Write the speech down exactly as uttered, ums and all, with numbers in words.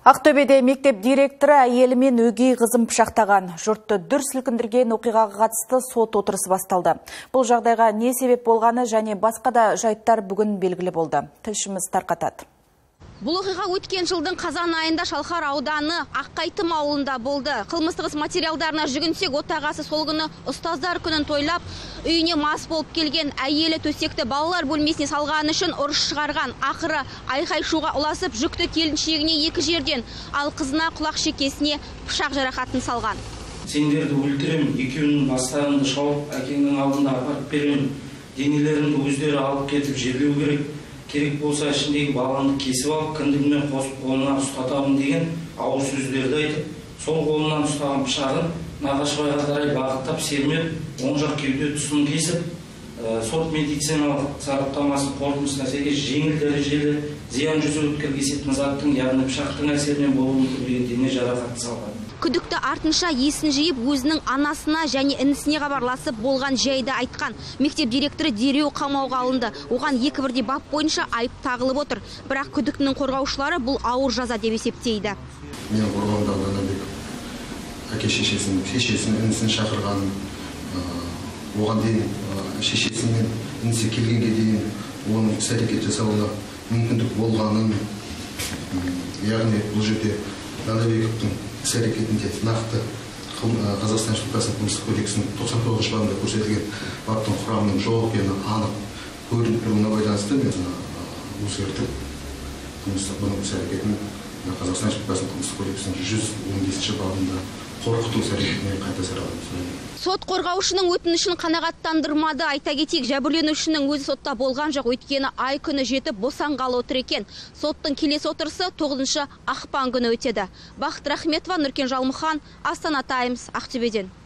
Ақтөбеде мектеп директоры әйелі мен өгей қызын пышақтаған. Жұртты дүр сілкіндірген оқиғаға қатысты сот отырысы басталды. Бұл жағдайға не себеп болғаны және басқа да жайттар бүгін белгілі болды. Тілшіміз тарқатады. Бұл оқиға өткен жылдың қазан айында Шалқар ауданы Аққайтым ауылында болды. Қылмыстық іс материалдарына жүгінсек, отағасы сол күні ұстаздар күнін тойлап, үйіне мас болып келген әйелі төсекті балалар бөлмесіне салған үшін ұрыс шығарған. Ақыры айқай-шуға ұласып, жүкті келіншегіне екі жерден, ал қызына құлақ шекесіне пышақ жарақатын салған. Сендерді өлтірем, екеуінің бастарыңды шауып, әкеңнің алдында апарып берем, денелеріңді өздері алып кетіп жерлеу керек. Керек болса ішіндегі баланы кесіп алып, кіндігімен қосып қолына ұстатамын деген ауыр сөздерді айтып, сол қолынан ұстаған пышағын Нағашыбайға қарай бағыттап сермеп, оң жақ кеуде тұсын кесіп, сот медициналық сараптамасы қорытындысына сәйкес жеңіл дәрежелі зиян жүзіп кесетін заттың, яғни пышақтың әсерінен болуы мүмкін деген дене жарақатын салған. Күдікті артынша есін жиып, өзінің анасына және інісіне хабарласып болған жайды айтқан. Мектеп директоры дереу қамауға алынды. Оған екі бірдей бап бойынша айып тағылып отыр. Бірақ күдіктінің қорғаушылары бұл ауыр жаза деп есептейді. Мен қорғауымдағы Данабек әке шешесін, шешесін, інісін шақырғанын, оған дейін шешесімен інісі келгенге дейін оның іс-әрекет жасауына мүмкіндік болғанын, яғни бұл жерде Данабековтың іс-әрекетінде нақты Қазақстан Республикасының қылмыстық кодексінің тоқсан тоғызыншы бабында көрсетілген баптың құрамының жоқ екені анық көрінуіне байланысты мен өзгертіп қылмыстық бұның іс-әрекетін Қазақстан Республикасының қылмыстық кодексінің жүз он бесінші бабында қорқыту іс-әрекетіне қайта саралаймыз. Сот қорғаушының өтінішін қанағаттандырмады. Айта кетейік, жәбірленушінің өзі сотта болған жоқ, өйткені ай күні жетіп босанғалы отыр екен. Соттың келесі отырысы тоғызыншы ақпан күні өтеді. Бақыт Рахметова, Нұркен Жалмұхан, Астана Таймс, Ақтөбеден.